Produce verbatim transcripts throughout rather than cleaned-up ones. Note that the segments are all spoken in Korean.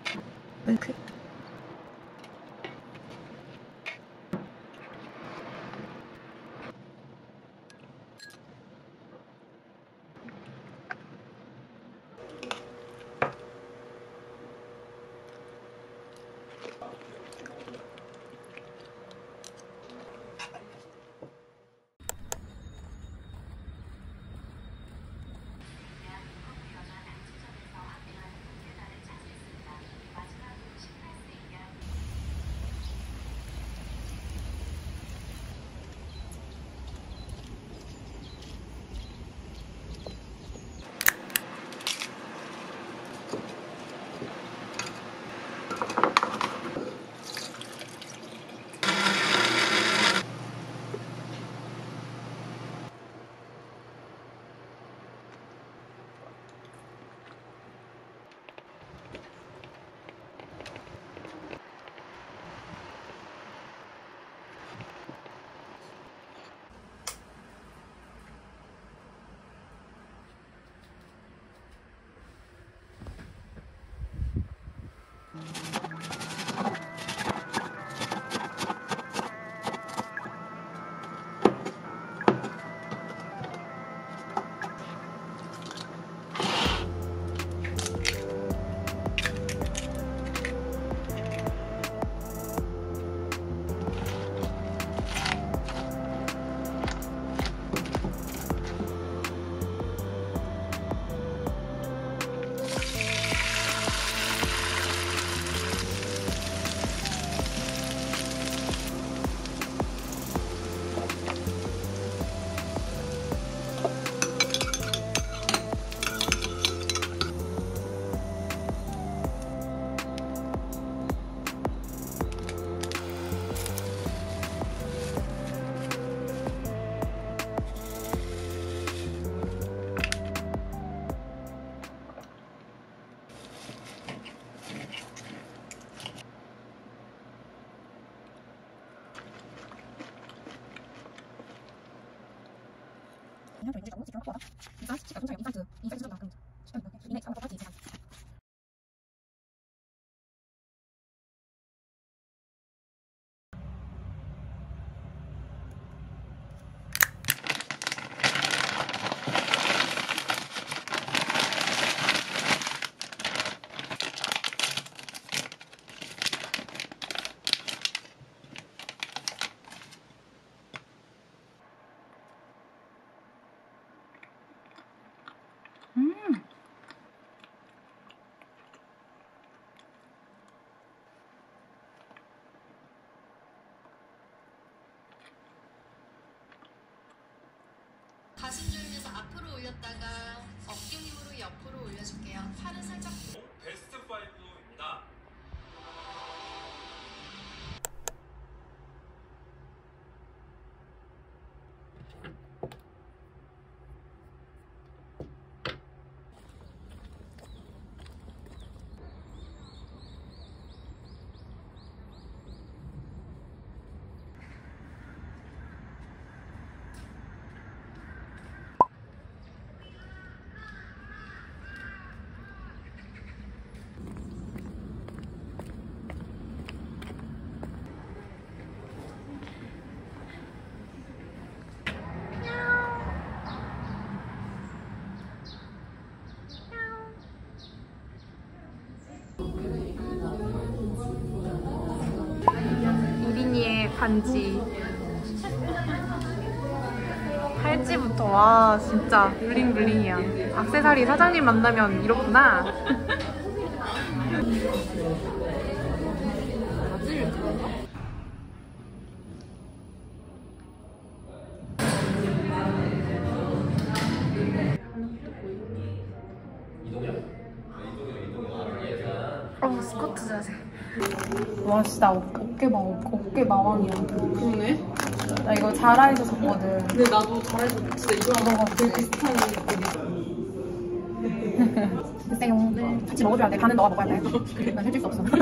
그 음. 가슴 조이면서 앞으로 올렸다가 어깨 힘으로 옆으로 올려줄게요. 팔은 살짝 베스트 파이브입니다. 유린이의 반지 팔찌부터 와 진짜 블링블링이야. 액세서리 사장님 만나면 이렇구나. 어 스쿼트 자세. 와 진짜 어깨 봐 어깨 마왕이야. 그러네. 나 이거 자라에서 샀거든. 근데 나도 잘해서 진짜 이거랑 되게 비슷한 글쎄요. 네. 같이 먹어줘야 돼. 반은 너가 먹어야 돼. 그래. 난 해줄 수 없어.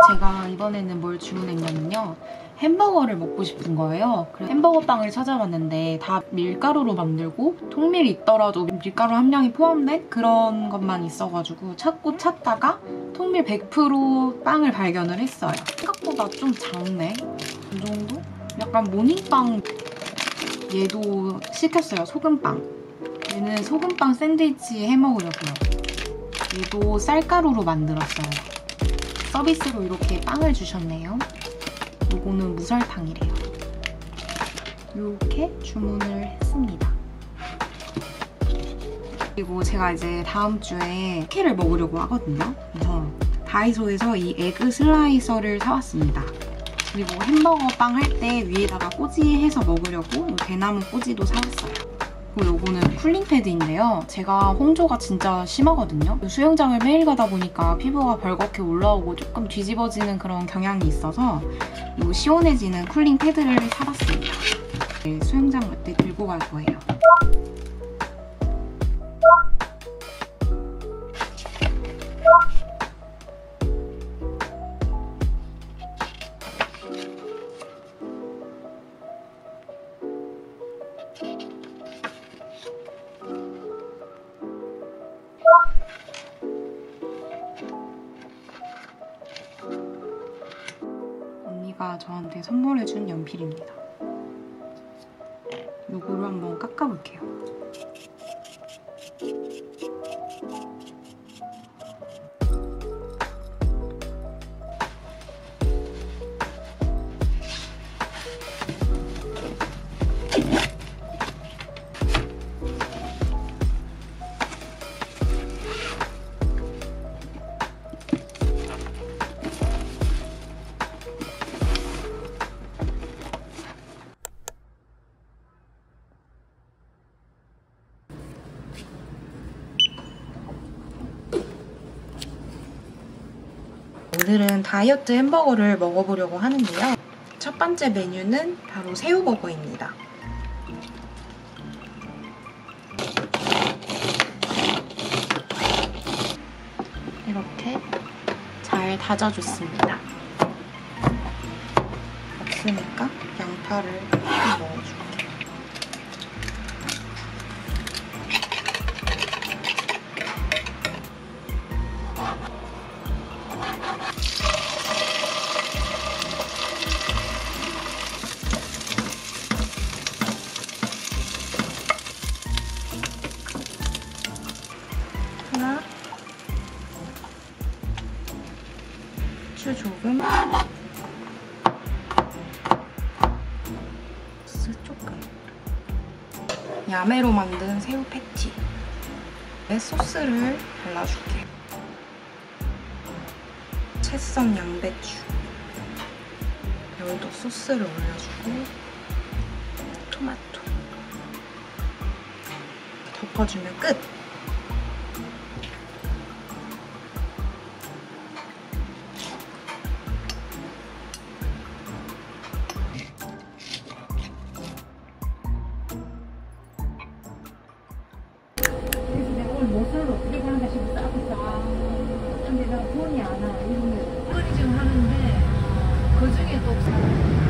제가 이번에는 뭘 주문했냐면요. 햄버거를 먹고 싶은 거예요. 그래서 햄버거 빵을 찾아봤는데 다 밀가루로 만들고 통밀이 있더라도 밀가루 함량이 포함된 그런 것만 있어가지고 찾고 찾다가 통밀 백 퍼센트 빵을 발견을 했어요. 생각보다 좀 작네. 이 정도? 약간 모닝빵. 얘도 시켰어요. 소금빵. 얘는 소금빵 샌드위치 해먹으려고요. 얘도 쌀가루로 만들었어요. 서비스로 이렇게 빵을 주셨네요. 요거는 무설탕이래요. 이렇게 주문을 했습니다. 그리고 제가 이제 다음 주에 스테이크를 먹으려고 하거든요. 그래서 다이소에서 이 에그 슬라이서를 사왔습니다. 그리고 햄버거 빵 할 때 위에다가 꼬지해서 먹으려고 이 대나무 꼬지도 사왔어요. 그리고 요거는 쿨링 패드인데요. 제가 홍조가 진짜 심하거든요. 수영장을 매일 가다 보니까 피부가 벌겋게 올라오고 조금 뒤집어지는 그런 경향이 있어서 이 시원해지는 쿨링 패드를 사봤습니다. 네, 수영장 갈 때 들고 갈 거예요. 언니가 저한테 선물해준 연필입니다. 요거를 한번 깎아볼게요. 오늘은 다이어트 햄버거를 먹어보려고 하는데요. 첫 번째 메뉴는 바로 새우버거입니다. 이렇게 잘 다져줬습니다. 없으니까 양파를 넣어줄게요. 하나, 후추 조금, 소스 조금, 야매로 만든 새우 패티, 소스를 발라줄게요. 채 썬 양배추, 여기도 소스를 올려주고, 토마토, 덮어주면 끝! 못을 어떻게 하는가 싶어 싸웠다. 근데 내가 돈이 안 와. 이런 거 지금 하는데 그 중에 또